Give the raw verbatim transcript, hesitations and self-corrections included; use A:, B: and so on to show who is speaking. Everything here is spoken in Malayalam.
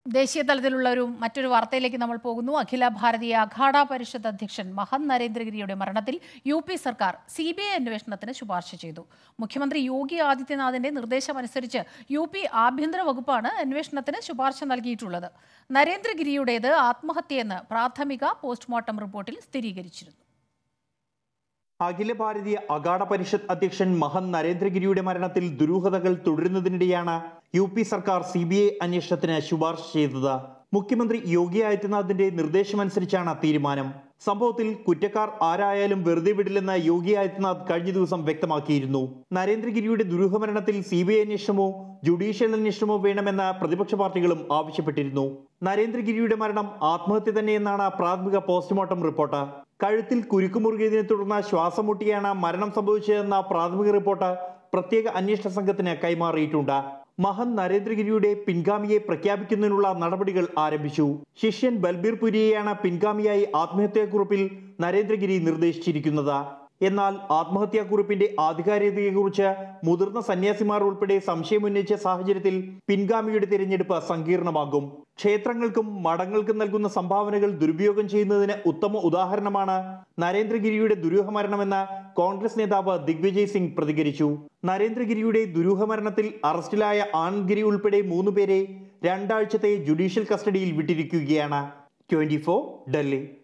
A: ദേശീയ തലത്തിലുള്ള ഒരു മറ്റൊരു വാർത്തയിലേക്ക് നമ്മൾ പോകുന്നു. അഖില ഭാരതീയ അഖാഡ പരിഷത്ത് അധ്യക്ഷൻ മഹൻ നരേന്ദ്രഗിരിയുടെ മരണത്തിൽ യു പി സർക്കാർ സി ബി ഐ അന്വേഷണത്തിന് ശുപാർശ ചെയ്തു. മുഖ്യമന്ത്രി യോഗി ആദിത്യനാഥിന്റെ നിർദ്ദേശമനുസരിച്ച് യു പി ആഭ്യന്തര വകുപ്പാണ് അന്വേഷണത്തിന് ശുപാർശ നൽകിയിട്ടുള്ളത്. നരേന്ദ്രഗിരിയുടേത് ആത്മഹത്യയെന്ന് പ്രാഥമിക പോസ്റ്റ്മോർട്ടം റിപ്പോർട്ടിൽ സ്ഥിരീകരിച്ചിരുന്നു.
B: അഖില ഭാരതീയ അഖാഡ പരിഷത്ത് അധ്യക്ഷൻ മഹൻ നരേന്ദ്രഗിരിയുടെ മരണത്തിൽ ദുരൂഹതകൾ തുടരുന്നതിനിടെയാണ് യു പി സർക്കാർ സി ബി ഐ അന്വേഷണത്തിന് ശുപാർശ ചെയ്തത്. മുഖ്യമന്ത്രി യോഗി ആദിത്യനാഥിന്റെ നിർദ്ദേശമനുസരിച്ചാണ് തീരുമാനം. സംഭവത്തിൽ കുറ്റക്കാർ ആരായാലും വെറുതെ വിടില്ലെന്ന് യോഗി ആദിത്യനാഥ് കഴിഞ്ഞ ദിവസം വ്യക്തമാക്കിയിരുന്നു. നരേന്ദ്രഗിരിയുടെ ദുരൂഹമരണത്തിൽ സി ബി ഐ അന്വേഷണമോ ജുഡീഷ്യൽ അന്വേഷണമോ വേണമെന്ന് പ്രതിപക്ഷ പാർട്ടികളും ആവശ്യപ്പെട്ടിരുന്നു. നരേന്ദ്രഗിരിയുടെ മരണം ആത്മഹത്യ തന്നെയെന്നാണ് പ്രാഥമിക പോസ്റ്റ്മോർട്ടം റിപ്പോർട്ട്. കഴുത്തിൽ കുരുക്കുമുറുകിയതിനെ തുടർന്ന് ശ്വാസം മുട്ടിയാണ് മരണം സംഭവിച്ചതെന്ന പ്രാഥമിക റിപ്പോർട്ട് പ്രത്യേക അന്വേഷണ സംഘത്തിന് കൈമാറിയിട്ടുണ്ട്. മഹൻ നരേന്ദ്രഗിരിയുടെ പിൻഗാമിയെ പ്രഖ്യാപിക്കുന്നതിനുള്ള നടപടികൾ ആരംഭിച്ചു. ശിഷ്യൻ ബൽബീർ പുരിയെയാണ് പിൻഗാമിയായി ആത്മഹത്യാക്കുറിപ്പിൽ നരേന്ദ്രഗിരി നിർദ്ദേശിച്ചിരിക്കുന്നത്. എന്നാൽ ആത്മഹത്യാക്കുറിപ്പിന്റെ ആധികാരികതയെക്കുറിച്ച് മുതിർന്ന സന്യാസിമാർ ഉൾപ്പെടെ സംശയമുന്നയിച്ച സാഹചര്യത്തിൽ പിൻഗാമിയുടെ തിരഞ്ഞെടുപ്പ് സങ്കീർണമാകും. ക്ഷേത്രങ്ങൾക്കും മഠങ്ങൾക്കും നൽകുന്ന സംഭാവനകൾ ദുരുപയോഗം ചെയ്യുന്നതിന് ഉത്തമ ഉദാഹരണമാണ് നരേന്ദ്രഗിരിയുടെ ദുരൂഹമരണമെന്ന് കോൺഗ്രസ് നേതാവ് ദിഗ്വിജയ് സിംഗ് പ്രതികരിച്ചു. നരേന്ദ്രഗിരിയുടെ ദുരൂഹമരണത്തിൽ അറസ്റ്റിലായ ആനന്ദ്ഗിരി ഉൾപ്പെടെ മൂന്ന് പേരെ രണ്ടാഴ്ചത്തെ ജുഡീഷ്യൽ കസ്റ്റഡിയിൽ വിട്ടിരിക്കുകയാണ്. Twenty four Delhi.